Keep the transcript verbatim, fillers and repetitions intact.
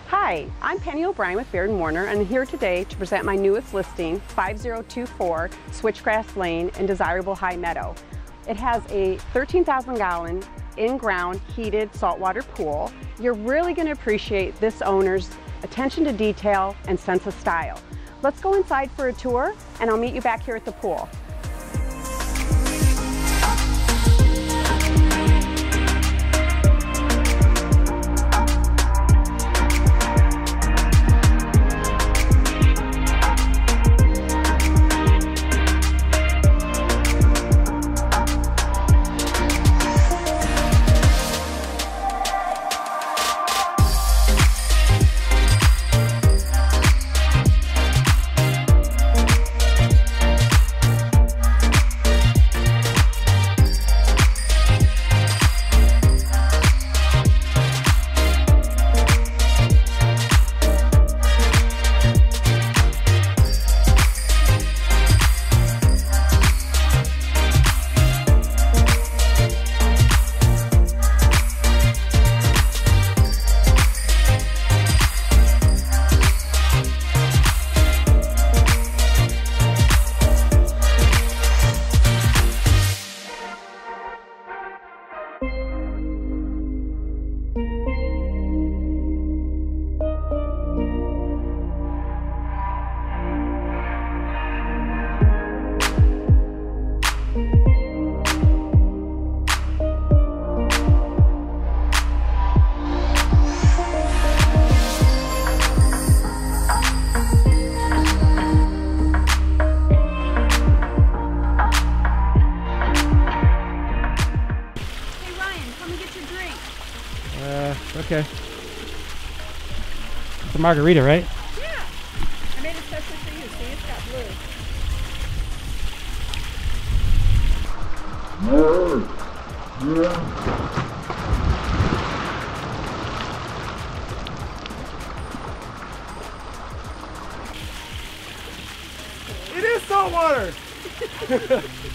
Hi, I'm Penny O'Brien with Baird and Warner, and I'm here today to present my newest listing, five zero two four Switchgrass Lane in desirable High Meadow. It has a thirteen thousand gallon in-ground heated saltwater pool. You're really going to appreciate this owner's attention to detail and sense of style. Let's go inside for a tour, and I'll meet you back here at the pool. Uh, okay. It's a margarita, right? Yeah. I made it especially for you. See, it's got blue. It is salt water!